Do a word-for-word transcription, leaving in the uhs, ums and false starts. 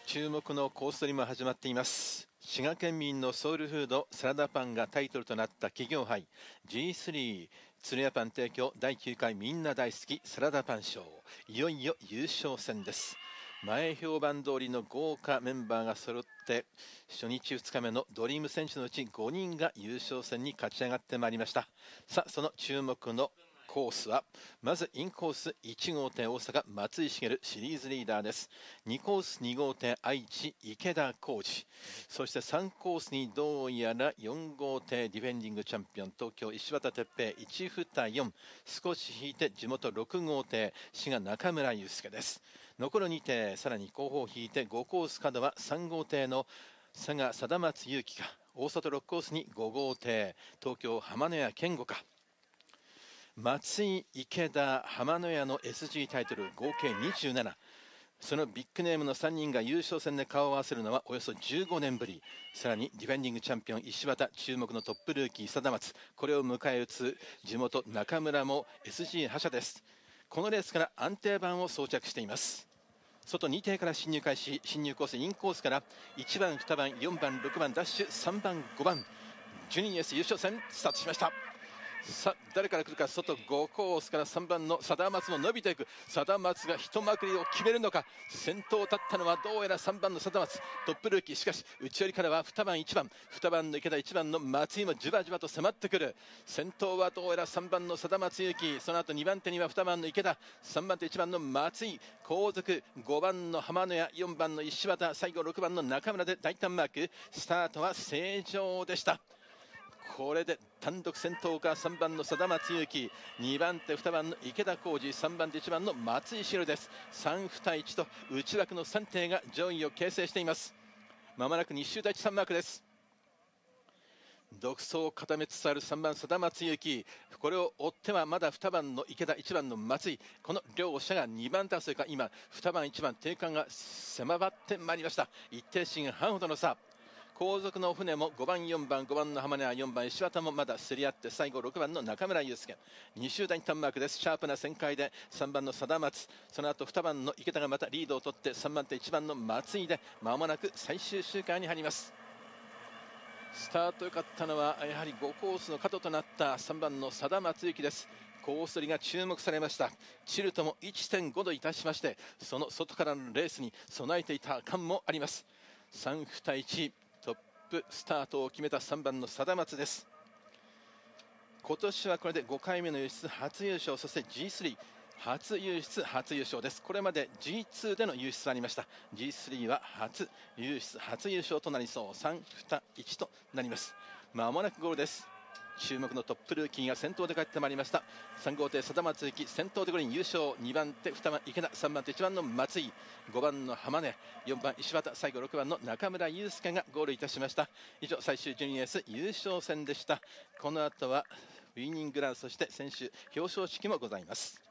注目のコース取りも始まっています。滋賀県民のソウルフードサラダパンがタイトルとなった企業杯 ジースリー 鶴屋パン提供だいきゅうかいみんな大好きサラダパン賞、いよいよ優勝戦です。前評判通りの豪華メンバーが揃って初日ふつかめのドリーム選手のうちごにんが優勝戦に勝ち上がってまいりました。さあその注目のコースはまずインコースいち号艇大阪松井茂シリーズリーダーです。にコースに号艇愛知池田浩二、そしてさんコースにどうやらよん号艇ディフェンディングチャンピオン東京石渡哲平いちによん、少し引いて地元ろく号艇滋賀中村祐介です。残るに艇さらに後方を引いてごコース角はさん号艇の佐賀貞松勇樹か、大外ろくコースにご号艇東京浜野谷健吾か、松井池田浜野谷の エスジー タイトル合計にじゅうなな、そのビッグネームのさんにんが優勝戦で顔を合わせるのはおよそじゅうごねんぶり。さらにディフェンディングチャンピオン石渡、注目のトップルーキー貞松、これを迎え撃つ地元中村も エスジー 覇者です。このレースから安定板を装着しています。外に艇から進入開始、進入コースインコースからいちばんにばんよんばんろくばんダッシュさんばんごばんジュニアス優勝戦スタートしました。さあ誰から来るか、外ごコースからさんばんの貞松も伸びていく。貞松が一まくりを決めるのか。先頭を立ったのはどうやらさんばんの貞松トップルーキー、しかし内寄りからはにばんいちばんにばんの池田いちばんの松井もじわじわと迫ってくる。先頭はどうやらさんばんの貞松勇樹、その後にばん手にはにばんの池田、さんばん手いちばんの松井、後続ごばんの浜野谷、よんばんの石渡、最後ろくばんの中村で大胆マーク。スタートは正常でした。これで単独先頭がさんばんの貞松勇樹、にばん手にばんの池田浩二、さんばん手いちばんの松井茂です。さん、に、いちと内枠のさん艇が上位を形成しています。まもなくに周第一さんマークです。独走を固めつつあるさんばん貞松勇樹、これを追ってはまだにばんの池田、いちばんの松井、この両者がにばん手、それから今にばんいちばん定冠が迫ってまいりました。一定進半ほどの差。後続の船もごばんよんばんごばんの浜根はよんばん石渡もまだ競り合って、最後ろくばんの中村祐介、に周第ターンマークです。シャープな旋回でさんばんの貞松、その後にばんの池田がまたリードを取って、さんばん手いちばんの松井でまもなく最終周回に入ります。スタート良かったのはやはりごコースの角となったさんばんの貞松幸です。コース取りが注目されました。チルトも いってんご 度いたしまして、その外からのレースに備えていた感もあります。さん、に、いち、トップスタートを決めたさんばんの貞松です。今年はこれでごかいめの輸出初優勝、そして ジースリー 初輸出初優勝です。これまで ジーツー での輸出ありました。 ジースリー は初輸出初優勝となりそう。さん、に、いちとなります。まもなくゴールです。注目のトップルーキーが先頭で帰ってまいりました。さん号艇貞松幸、先頭でゴールに優勝。にばん手にばん池田、さんばん手いちばんの松井、ごばんの浜根、よんばん石渡、最後ろくばんの中村祐介がゴールいたしました。以上最終ジュニアス優勝戦でした。この後はウィニングラン、そして選手表彰式もございます。